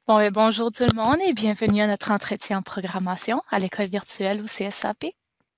Bonjour tout le monde et bienvenue à notre entretien en programmation à l'école virtuelle au CSAP.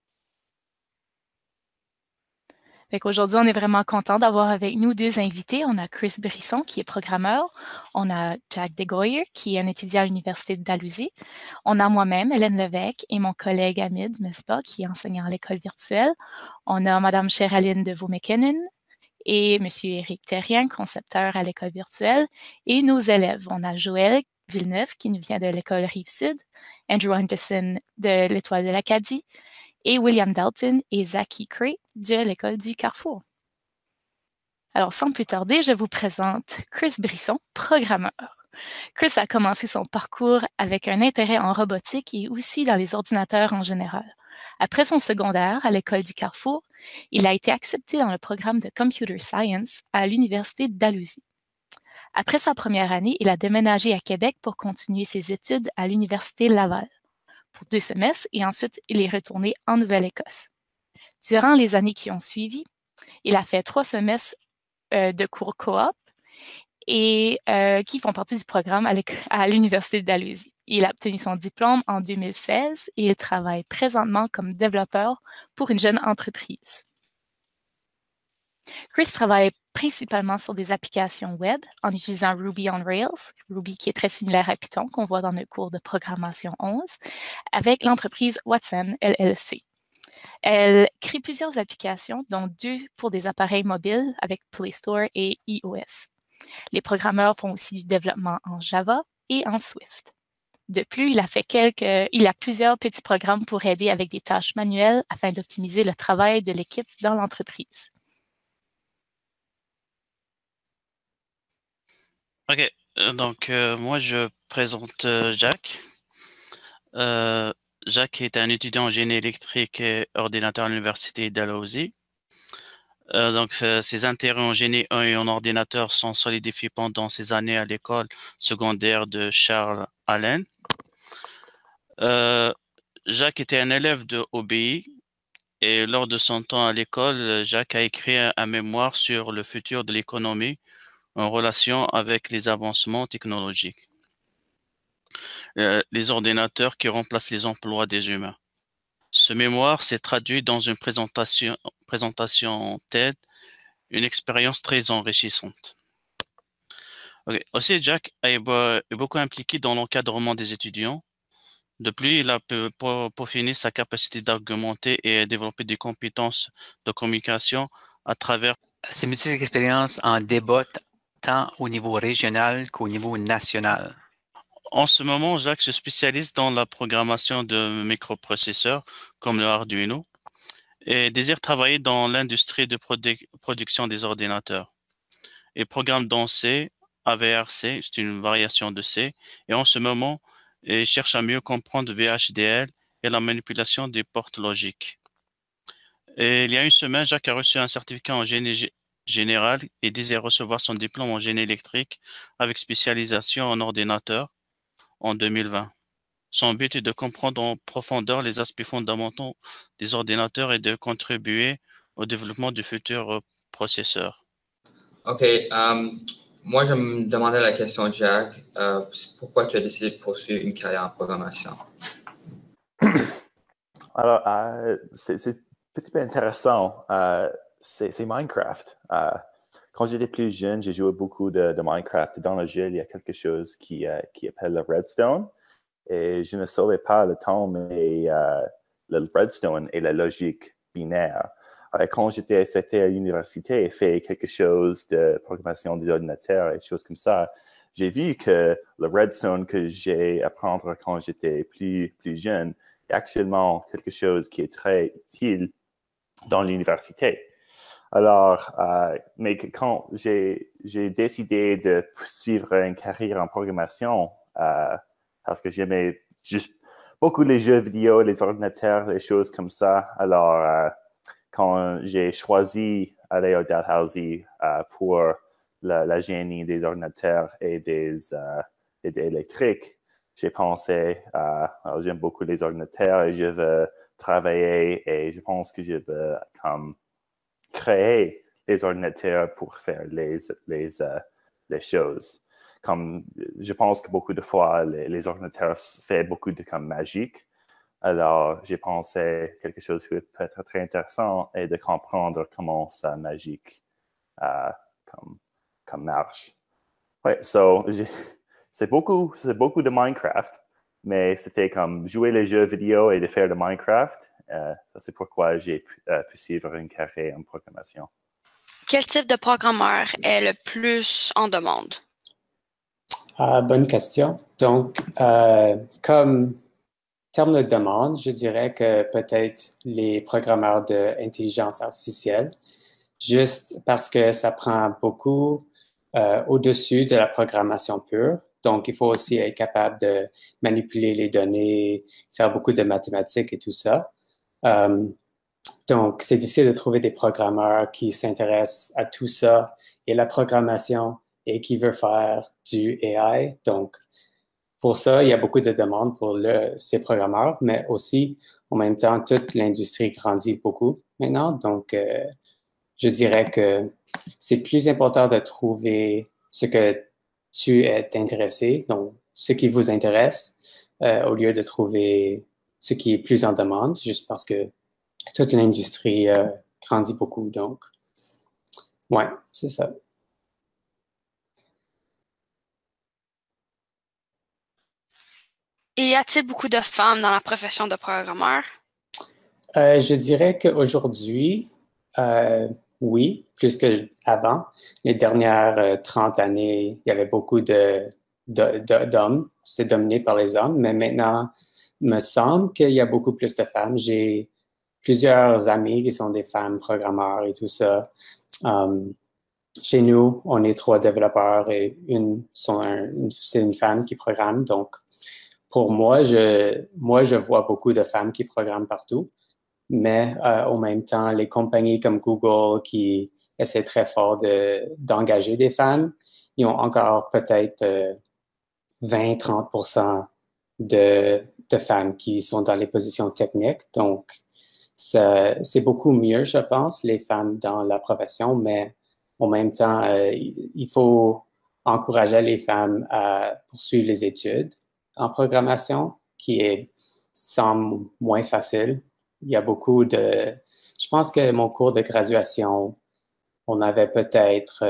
Aujourd'hui, on est vraiment content d'avoir avec nous deux invités. On a Chris Brisson, qui est programmeur. On a Jack Degoyer, qui est un étudiant à l'Université de Dalhousie. On a moi-même, Hélène Levesque, et mon collègue Hamid Mesbah, qui est enseignant à l'école virtuelle. On a Madame Cheraline de Vaux-McKinnon et Monsieur Éric Terrien, concepteur à l'école virtuelle. Et nos élèves, on a Joël Villeneuve, qui nous vient de l'école Rive-Sud, Andrew Anderson de l'Étoile de l'Acadie, et William Dalton et Zaki Cray de l'école du Carrefour. Alors, sans plus tarder, je vous présente Chris Brisson, programmeur. Chris a commencé son parcours avec un intérêt en robotique et aussi dans les ordinateurs en général. Après son secondaire à l'école du Carrefour, il a été accepté dans le programme de Computer Science à l'Université de Dalhousie. Après sa première année, il a déménagé à Québec pour continuer ses études à l'Université Laval pour 2 semestres et ensuite il est retourné en Nouvelle-Écosse. Durant les années qui ont suivi, il a fait 3 semestres de cours coop et qui font partie du programme à l'Université de Dalhousie. Il a obtenu son diplôme en 2016 et il travaille présentement comme développeur pour une jeune entreprise. Chris travaille principalement sur des applications web en utilisant Ruby on Rails, Ruby qui est très similaire à Python qu'on voit dans le cours de programmation 11, avec l'entreprise Watson LLC. Elle crée plusieurs applications, dont 2 pour des appareils mobiles avec Play Store et iOS. Les programmeurs font aussi du développement en Java et en Swift. De plus, il a plusieurs petits programmes pour aider avec des tâches manuelles afin d'optimiser le travail de l'équipe dans l'entreprise. Ok, moi je présente Jacques. Euh, Jacques est un étudiant en génie électrique et ordinateur à l'université Dalhousie. Ses intérêts en génie et en ordinateur sont solidifiés pendant ses années à l'école secondaire de Charles Allen. Euh, Jacques était un élève de OBI et lors de son temps à l'école, Jacques a écrit un mémoire sur le futur de l'économie en relation avec les avancements technologiques. Les ordinateurs qui remplacent les emplois des humains. Ce mémoire s'est traduit dans une présentation TED, une expérience très enrichissante. Okay. Aussi, Jack est beaucoup impliqué dans l'encadrement des étudiants. De plus, il a peaufiné sa capacité d'argumenter et développer des compétences de communication à travers ses multiples expériences en débat tant au niveau régional qu'au niveau national. En ce moment, Jacques se spécialise dans la programmation de microprocesseurs comme le Arduino et désire travailler dans l'industrie de production des ordinateurs. Il programme dans C, AVRC, c'est une variation de C, et en ce moment, il cherche à mieux comprendre VHDL et la manipulation des portes logiques. Et il y a une semaine, Jacques a reçu un certificat en génie général et désire recevoir son diplôme en génie électrique avec spécialisation en ordinateur en 2020. Son but est de comprendre en profondeur les aspects fondamentaux des ordinateurs et de contribuer au développement du futur processeur. OK. Moi, je me demandais la question, Jack. Pourquoi tu as décidé de poursuivre une carrière en programmation? Alors, c'est un petit peu intéressant. C'est Minecraft. Quand j'étais plus jeune, j'ai joué beaucoup de Minecraft. Dans le jeu, il y a quelque chose qui appelle le redstone. Et je ne savais pas le temps, mais le redstone est la logique binaire. Quand c'était à l'université et fait quelque chose de programmation des ordinateurs et des choses comme ça, j'ai vu que le redstone que j'ai appris quand j'étais plus jeune est actuellement quelque chose qui est très utile dans l'université. Alors, mais quand j'ai décidé de suivre une carrière en programmation, parce que j'aimais juste beaucoup les jeux vidéo, les ordinateurs, les choses comme ça. Alors, quand j'ai choisi aller au Dalhousie pour la génie des ordinateurs et des électriques, j'ai pensé, j'aime beaucoup les ordinateurs et je veux travailler et je pense que je veux créer les ordinateurs pour faire les choses. comme, je pense que beaucoup de fois, les ordinateurs font beaucoup de comme magique. Alors, j'ai pensé quelque chose qui peut être très intéressant et de comprendre comment ça magique comme marche. Ouais, so, c'est beaucoup de Minecraft, mais c'était comme jouer les jeux vidéo et de faire de Minecraft. C'est pourquoi j'ai pu suivre une carrière en programmation. Quel type de programmeur est le plus en demande? Bonne question. Donc, comme terme de demande, je dirais que peut-être les programmeurs d'intelligence artificielle, juste parce que ça prend beaucoup au-dessus de la programmation pure. Donc, il faut aussi être capable de manipuler les données, faire beaucoup de mathématiques et tout ça. Donc, c'est difficile de trouver des programmeurs qui s'intéressent à tout ça et la programmation et qui veulent faire du AI. Donc, pour ça, il y a beaucoup de demandes pour ces programmeurs, mais aussi, en même temps, toute l'industrie grandit beaucoup maintenant. Donc, je dirais que c'est plus important de trouver ce que tu es intéressé, donc ce qui vous intéresse, au lieu de trouver ce qui est plus en demande, juste parce que toute l'industrie grandit beaucoup. Donc, ouais, c'est ça. Et y a-t-il beaucoup de femmes dans la profession de programmeur? Je dirais qu'aujourd'hui, oui, plus qu'avant. Les dernières 30 années, il y avait beaucoup d'hommes. C'était dominé par les hommes, mais maintenant, il me semble qu'il y a beaucoup plus de femmes. J'ai plusieurs amis qui sont des femmes programmeurs et tout ça. Chez nous, on est 3 développeurs et c'est une femme qui programme. Donc, pour moi, je vois beaucoup de femmes qui programment partout. Mais en même temps, les compagnies comme Google qui essaient très fort d'engager des femmes, ils ont encore peut-être 20-30% de femmes qui sont dans les positions techniques. Donc, c'est beaucoup mieux, je pense, les femmes dans la profession, mais en même temps, il faut encourager les femmes à poursuivre les études en programmation, semble moins facile. Il y a beaucoup de... Je pense que mon cours de graduation, on avait peut-être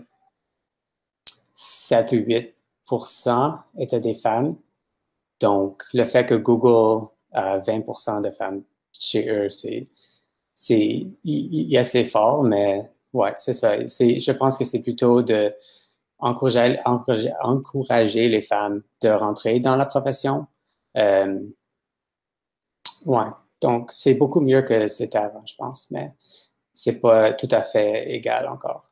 7 ou 8% étaient des femmes. Donc, le fait que Google a 20% de femmes chez eux, il est assez fort, mais ouais, c'est ça. Je pense que c'est plutôt de encourager les femmes de rentrer dans la profession. Ouais, donc c'est beaucoup mieux que c'était avant, je pense, mais c'est pas tout à fait égal encore.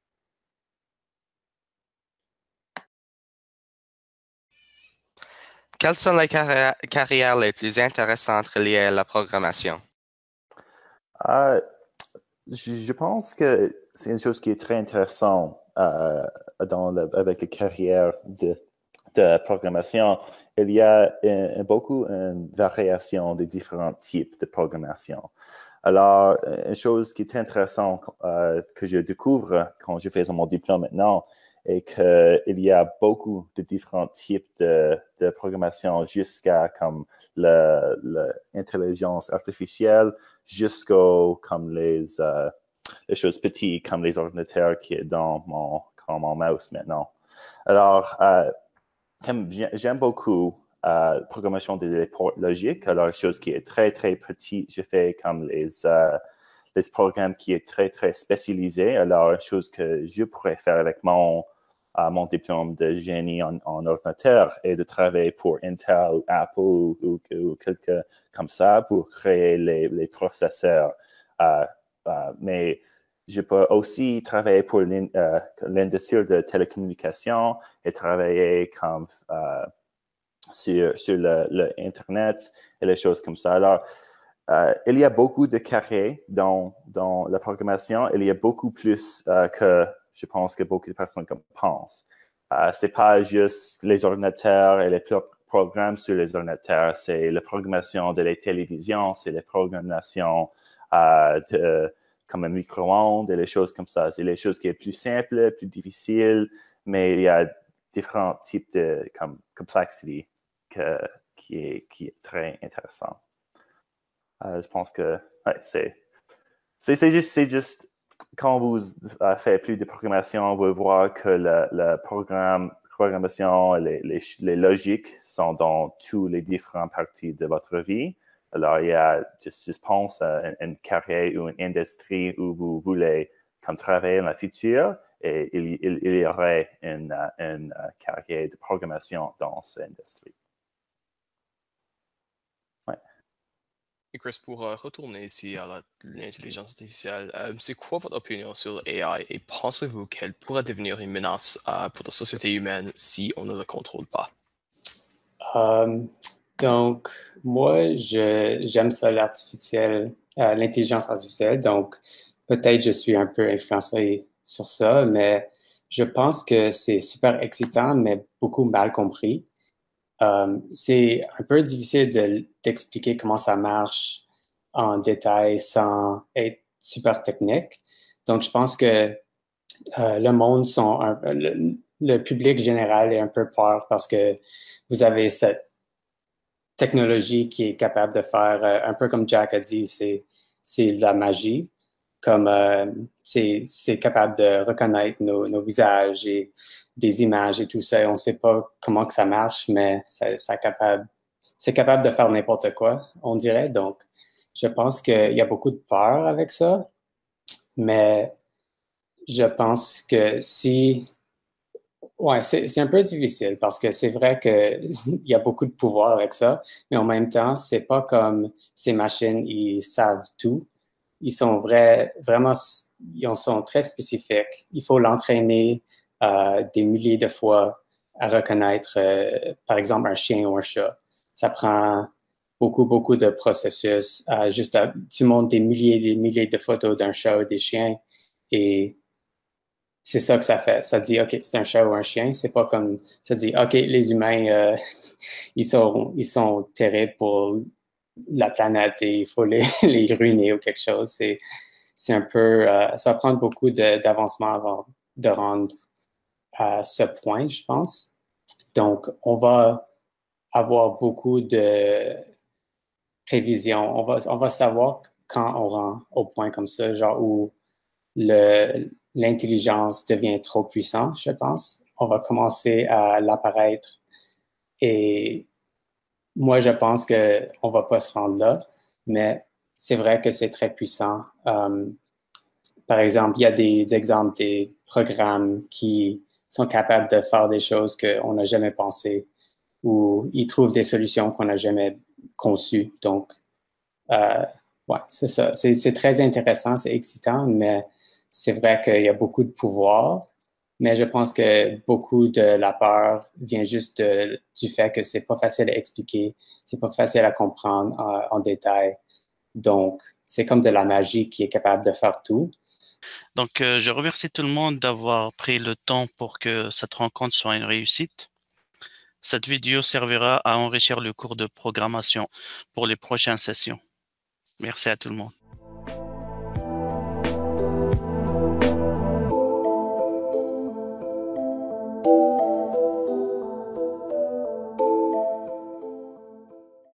Quelles sont les carrières les plus intéressantes liées à la programmation? Je pense que c'est une chose qui est très intéressante avec les carrières de programmation. Il y a beaucoup une variation des différents types de programmation. Alors, une chose qui est très intéressante que je découvre quand je fais mon diplôme maintenant est qu'il y a beaucoup de différents types de programmation jusqu'à comme l'intelligence artificielle, jusqu'aux comme les choses petites comme les ordinateurs qui est dans mon mouse maintenant. Alors, j'aime beaucoup la programmation des ports logiques. Alors, une chose qui est très, très petite, je fais comme les programmes qui est très, très spécialisé. Alors, une chose que je pourrais faire avec mon diplôme de génie en ordinateur et de travailler pour Intel, Apple ou quelque comme ça pour créer les processeurs. Mais je peux aussi travailler pour l'industrie de télécommunications et travailler comme sur l'Internet et les choses comme ça. Alors, il y a beaucoup de carrières dans la programmation. Il y a beaucoup plus que je pense que beaucoup de personnes pensent. C'est pas juste les ordinateurs et les programmes sur les ordinateurs. C'est la programmation de la télévision, c'est la programmation comme un micro-ondes et les choses comme ça. C'est les choses qui sont plus simples, plus difficiles, mais il y a différents types de complexity qui est très intéressant. Je pense que c'est juste quand vous faites plus de programmation, vous voir que la programmation, les logiques sont dans toutes les différentes parties de votre vie. Alors, il y a, je pense, une carrière ou une industrie où vous voulez travailler dans le futur et il y aurait une carrière de programmation dans cette industrie. Ouais. Et Chris, pour retourner ici à l'intelligence artificielle, c'est quoi votre opinion sur l'AI et pensez-vous qu'elle pourrait devenir une menace pour la société humaine si on ne la contrôle pas? Donc, moi, j'aime ça, l'intelligence artificielle. Donc, peut-être je suis un peu influencé sur ça, mais je pense que c'est super excitant, mais beaucoup mal compris. C'est un peu difficile d'expliquer comment ça marche en détail sans être super technique. Donc, je pense que le monde le public général est un peu peur parce que vous avez cette technologie qui est capable de faire, un peu comme Jack a dit, c'est de la magie. Comme c'est capable de reconnaître nos visages et des images et tout ça. On ne sait pas comment que ça marche, mais c'est capable de faire n'importe quoi, on dirait. Donc, je pense qu'il y a beaucoup de peur avec ça, mais je pense que ouais, c'est un peu difficile parce que c'est vrai qu'il y a beaucoup de pouvoir avec ça, mais en même temps, c'est pas comme ces machines, ils savent tout. Ils sont vraiment, ils sont très spécifiques. Il faut l'entraîner des milliers de fois à reconnaître, par exemple, un chien ou un chat. Ça prend beaucoup de processus. Tu montes des milliers de photos d'un chat ou des chiens et c'est ça que ça fait. Ça dit, OK, c'est un chat ou un chien. C'est pas comme, ça dit, OK, les humains, ils sont terribles pour la planète et il faut les ruiner ou quelque chose. C'est un peu, ça va prendre beaucoup d'avancement avant de rendre à ce point, je pense. Donc, on va avoir beaucoup de prévisions. On va savoir quand on rend au point comme ça, genre où l'intelligence devient trop puissante, je pense. On va commencer à l'apparaître et moi, je pense qu'on va pas se rendre là, mais c'est vrai que c'est très puissant. Par exemple, il y a des exemples des programmes qui sont capables de faire des choses qu'on n'a jamais pensées ou ils trouvent des solutions qu'on n'a jamais conçues. Donc, ouais, c'est ça. C'est très intéressant, c'est excitant, mais c'est vrai qu'il y a beaucoup de pouvoir. Mais je pense que beaucoup de la peur vient juste du fait que c'est pas facile à expliquer, c'est pas facile à comprendre en détail. Donc, c'est comme de la magie qui est capable de faire tout. Donc, je remercie tout le monde d'avoir pris le temps pour que cette rencontre soit une réussite. Cette vidéo servira à enrichir le cours de programmation pour les prochaines sessions. Merci à tout le monde.